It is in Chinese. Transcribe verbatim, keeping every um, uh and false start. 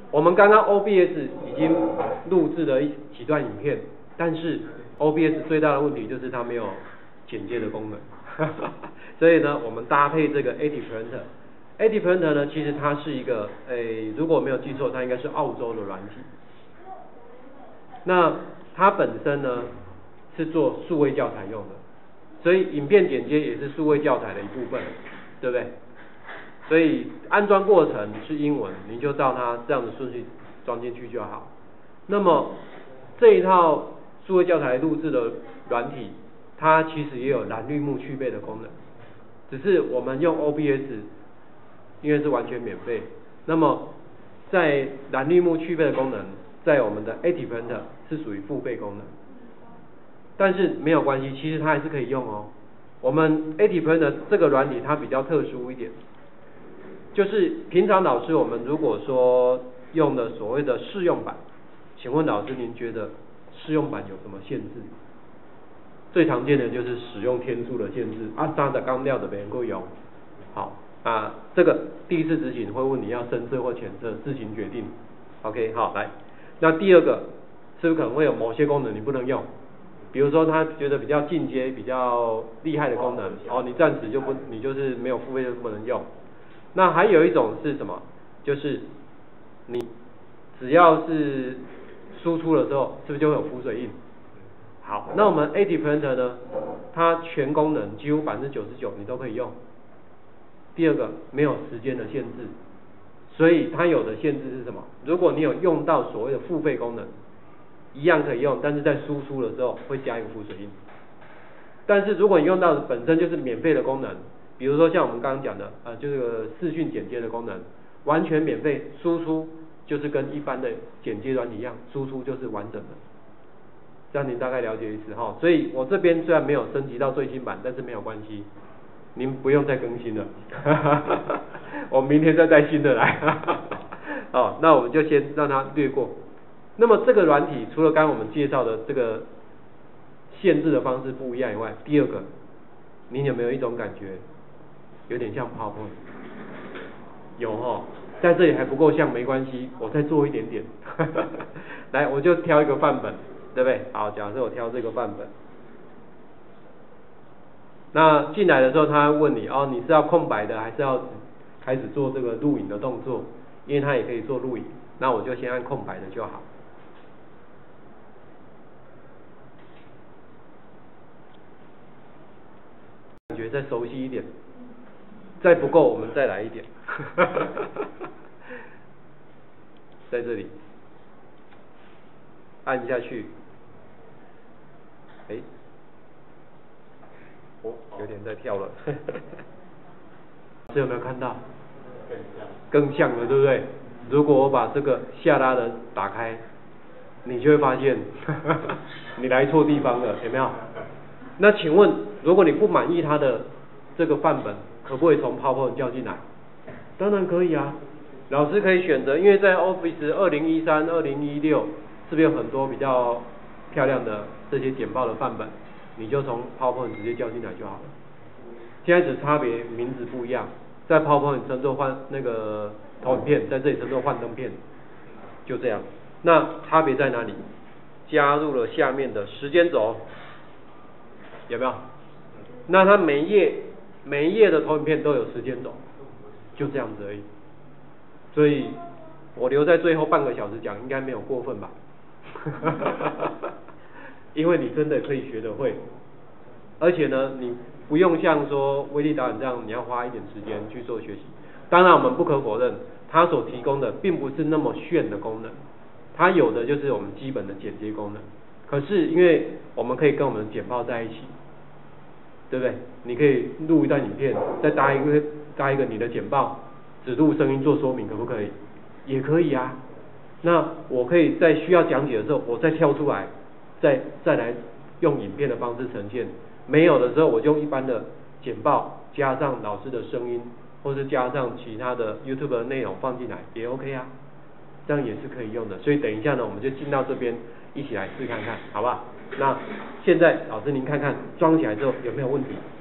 我们刚刚 O B S 已经录制了一几段影片，但是 O B S 最大的问题就是它没有剪接的功能，所以呢，我们搭配这个 AtiPrinter。A T Printer 呢，其实它是一个，诶，如果没有记错，它应该是澳洲的软体。那它本身呢是做数位教材用的，所以影片剪接也是数位教材的一部分，对不对？所以安装过程是英文，你就照它这样的顺序装进去就好。那么这一套数位教材录制的软体，它其实也有蓝绿幕去背的功能，只是我们用 O B S。因为是完全免费，那么在蓝绿幕去背的功能，在我们的 AtiPrinter 是属于付费功能，但是没有关系，其实它还是可以用哦。我们 AtiPrinter 这个软体它比较特殊一点，就是平常老师我们如果说用的所谓的试用版，请问老师您觉得试用版有什么限制？最常见的就是使用天数的限制，啊，三十刚料的别人够用，好。啊，这个第一次执行会问你要深色或浅色，自行决定。OK， 好，来，那第二个是不是可能会有某些功能你不能用？比如说他觉得比较进阶、比较厉害的功能，哦，你暂时就不，你就是没有付费就不能用。那还有一种是什么？就是你只要是输出的时候，是不是就会有浮水印？好，那我们 AtiPrinter 呢，它全功能几乎百分之九十九你都可以用。第二个没有时间的限制，所以它有的限制是什么？如果你有用到所谓的付费功能，一样可以用，但是在输出的时候会加一个浮水印。但是如果你用到的本身就是免费的功能，比如说像我们刚刚讲的，呃，就是个视讯剪接的功能，完全免费，输出就是跟一般的剪接软体一样，输出就是完整的。这样您大概了解意思哈。所以我这边虽然没有升级到最新版，但是没有关系。您不用再更新了，我明天再带新的来。哦，那我们就先让它略过。那么这个软体除了刚刚我们介绍的这个限制的方式不一样以外，第二个，您有没有一种感觉，有点像 PowerPoint？ 有哦，在这里还不够像，没关系，我再做一点点。来，我就挑一个范本，对不对？好，假设我挑这个范本。那进来的时候，他问你哦，你是要空白的，还是要开始做这个录影的动作？因为他也可以做录影，那我就先按空白的就好。感觉再熟悉一点，再不够我们再来一点。在这里按下去，哎。哦，有点在跳了，这有没有看到？更像，更像了，对不对？如果我把这个下拉的打开，你就会发现，你来错地方了，有没有？那请问，如果你不满意它的这个范本，可不可以从 PowerPoint 叫进来？当然可以啊，老师可以选择，因为在 Office 二零一三、二零一六，是不是有很多比较漂亮的这些简报的范本？你就从 PowerPoint 直接叫进来就好了。现在只差别名字不一样，在 PowerPoint 称作幻那个投影片，在这里称作幻灯片，就这样。那差别在哪里？加入了下面的时间轴，有没有？那它每一页每一页的投影片都有时间轴，就这样子而已。所以我留在最后半个小时讲，应该没有过分吧？因为你真的可以学得会，而且呢，你不用像说威力导演这样，你要花一点时间去做学习。当然，我们不可否认，它所提供的并不是那么炫的功能，它有的就是我们基本的剪接功能。可是，因为我们可以跟我们的简报在一起，对不对？你可以录一段影片，再搭一个搭一个你的简报，只录声音做说明，可不可以？也可以啊。那我可以在需要讲解的时候，我再跳出来。再再来用影片的方式呈现，没有的时候我就用一般的简报加上老师的声音，或是加上其他的 YouTube 的内容放进来也 OK 啊，这样也是可以用的。所以等一下呢，我们就进到这边一起来试看看，好不好？那现在老师您看看装起来之后有没有问题？